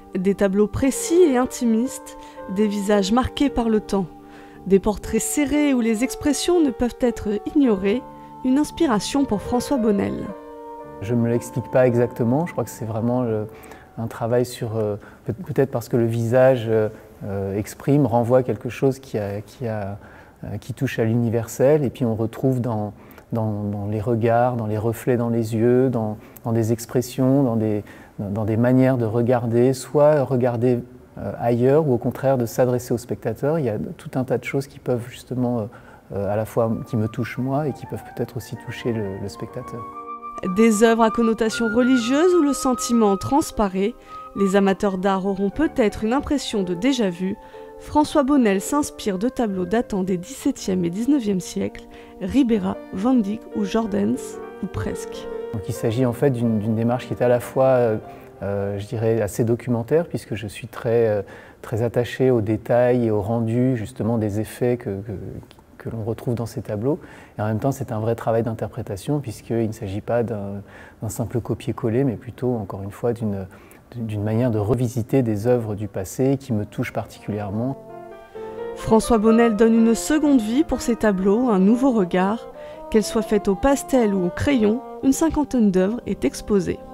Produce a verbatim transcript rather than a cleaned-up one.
Des tableaux précis et intimistes, des visages marqués par le temps, des portraits serrés où les expressions ne peuvent être ignorées, une inspiration pour François Bonnel. Je ne me l'explique pas exactement, je crois que c'est vraiment le, un travail sur, euh, peut-être parce que le visage euh, exprime, renvoie quelque chose qui, a, qui, a, euh, qui touche à l'universel, et puis on retrouve dans, dans, dans les regards, dans les reflets dans les yeux, dans, dans des expressions, dans des, dans des manières de regarder, soit regarder euh, ailleurs ou au contraire de s'adresser au spectateur. Il y a tout un tas de choses qui peuvent justement euh, à la fois qui me touchent moi et qui peuvent peut-être aussi toucher le, le spectateur. Des œuvres à connotation religieuse où le sentiment transparaît, les amateurs d'art auront peut-être une impression de déjà-vu. François Bonnel s'inspire de tableaux datant des dix-septième et dix-neuvième siècles, Ribera, Van Dyck ou Jordaens, ou presque. Donc il s'agit en fait d'une démarche qui est à la fois, euh, euh, je dirais, assez documentaire, puisque je suis très, euh, très attaché aux détails et au rendu justement des effets que, que, que l'on retrouve dans ces tableaux. Et en même temps, c'est un vrai travail d'interprétation, puisqu'il ne s'agit pas d'un simple copier-coller, mais plutôt, encore une fois, d'une d'une manière de revisiter des œuvres du passé qui me touchent particulièrement. François Bonnel donne une seconde vie pour ses tableaux, un nouveau regard. Qu'elles soient faites au pastel ou au crayon, une cinquantaine d'œuvres est exposée.